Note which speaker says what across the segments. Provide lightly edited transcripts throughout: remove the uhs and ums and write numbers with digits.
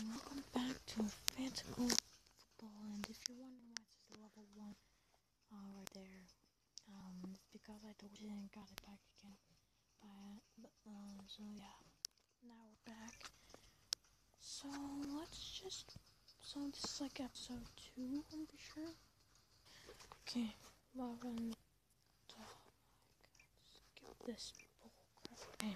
Speaker 1: Welcome back to Fantical Football, and if you're wondering why it says level 1 right there, it's because I told you and got it back again. So yeah, now we're back. So this is like episode 2, I'm pretty sure. Okay, well then, skip this bullcrap. Okay.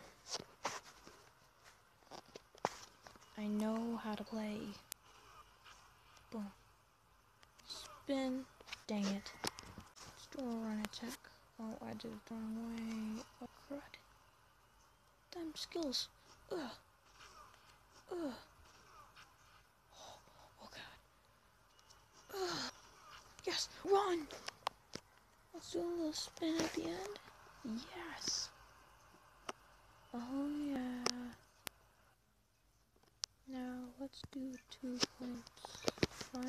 Speaker 1: I know how to play. Boom. Spin. Dang it. Let's do a run attack. Oh, I did it the wrong way. Oh, crud. Damn skills. Ugh. Ugh. Oh god. Ugh. Yes. Run. Let's do a little spin at the end. Yes. Oh yeah. Now let's do 2 points front.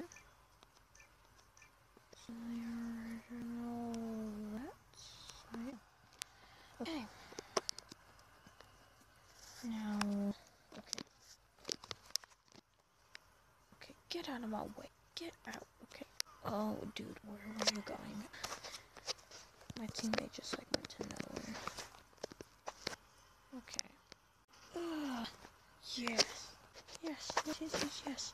Speaker 1: So the original rats. Right. Okay. Now. Okay. Okay. Get out of my way. Get out. Okay. Oh, dude, where were you going? My teammate just like went to nowhere. Okay. Ugh. Yes. Yes. Yes. Yes. Yes. Yes.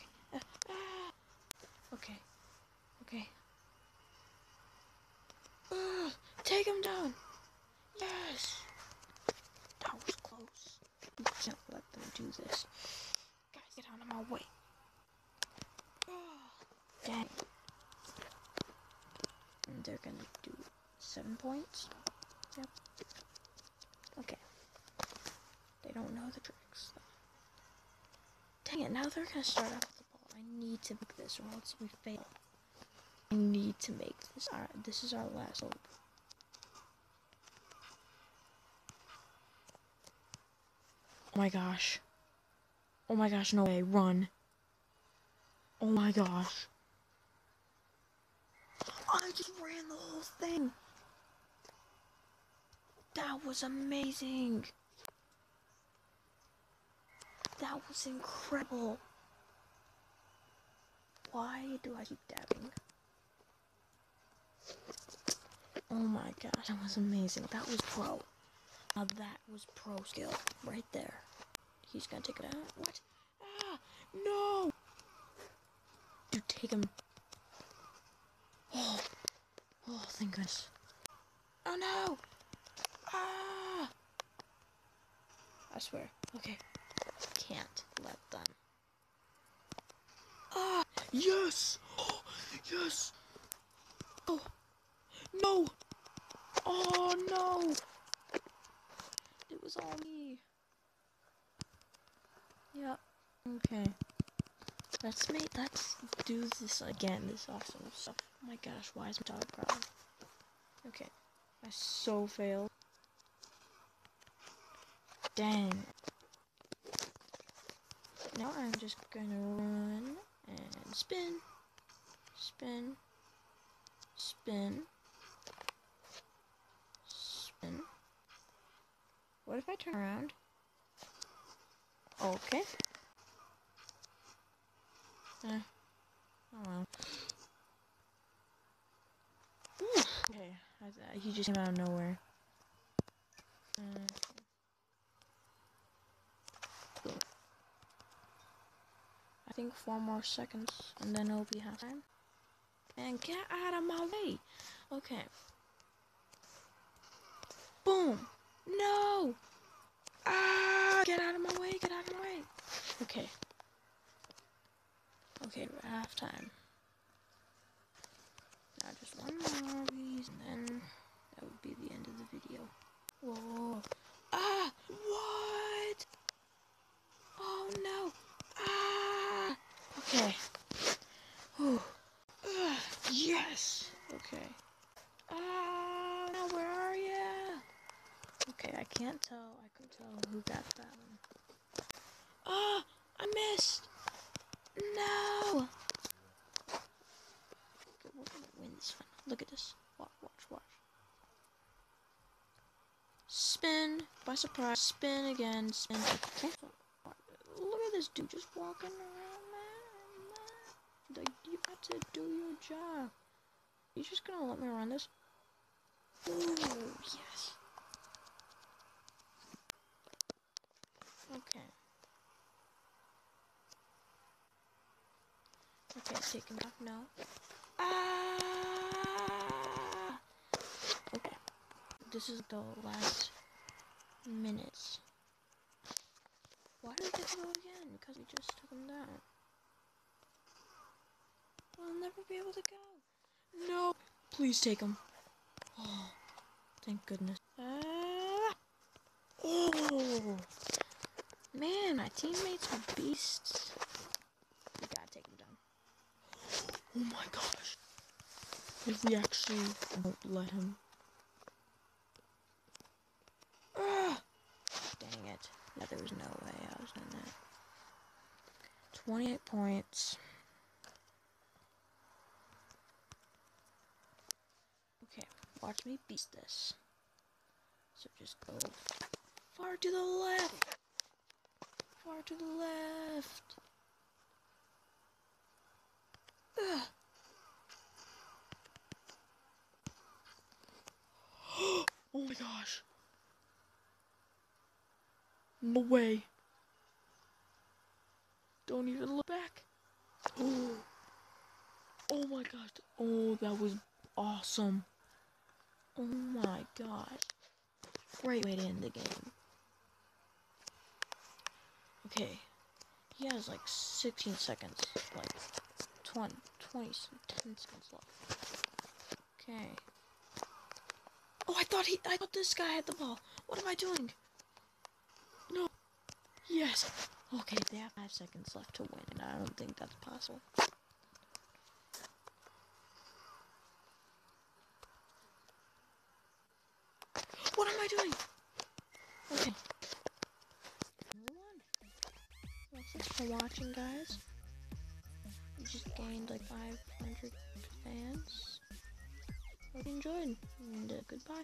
Speaker 1: Okay. Okay. Take him down. Yes. That was close. You can't let them do this. Guys, get out of my way. Dang. And they're gonna do 7 points. Yep. Okay. They don't know the tricks. Dang it, now they're gonna start off with the ball. I need to make this or else we fail. I need to make this. Alright, this is our last hope. Oh my gosh. Oh my gosh, no way. Run. Oh my gosh. I just ran the whole thing. That was amazing. That was incredible. Why do I keep dabbing? Oh my gosh, that was amazing. That was pro. Now that was pro skill right there. He's gonna take it out. What? Ah! No! Dude, take him. Oh, thank goodness. Oh no! Ah! I swear. Okay. Can't let them. Ah! Yes! Oh, yes! Oh! No! Oh no! It was all me. Yep. Okay. Let's do this again, this awesome stuff. Oh my gosh, why is my dog growling? Okay. I so failed. Dang. Now I'm just gonna run and spin. Spin. Spin. Spin. What if I turn around? Okay. Oh well. Okay, he just came out of nowhere. I think 4 more seconds, and then it'll be halftime. And get out of my way! Okay. Boom! No! Ah! Get out of my way! Get out of my way! Okay. Okay, we're at halftime. Now just 1 more of these, and then that would be the end of the video. Whoa! Ah! What? Oh no! Ah! Okay. Whew. Yes! Okay. Ah! Now where are ya? Okay, I can't tell. I couldn't tell who got that one. Ah! I missed! No! Okay, we're gonna win this one. Look at this. Watch. Spin by surprise. Spin again. Spin. Okay. Look at this dude just walking around, man? Like, you got to do your job. You just gonna let me run this? Ooh, yes. Okay. Okay, take him off now. Ah! Okay. This is the last minutes. Why did I get to go again? Because we just took him down. I'll never be able to go. No! Please take him. Oh, thank goodness. Oh! Man, my teammates are beasts. We gotta take him down. Oh my gosh. If we actually won't let him. Dang it. Yeah, there was no way I was doing that. 28 points. Okay, watch me beat this. So just go far to the left. Far to the left. Ugh. Oh my gosh. No way. Don't even look back. Oh. Oh my gosh. Oh, that was awesome. Oh my gosh. Great way to end the game. Okay. He has like 16 seconds. Like 10 seconds left. Okay. Oh, I thought this guy had the ball. What am I doing? No. Yes. Okay, they have 5 seconds left to win, and I don't think that's possible. What am I doing? Okay. Thanks for watching, guys. We just gained like 500 fans. Hope you enjoyed, and goodbye.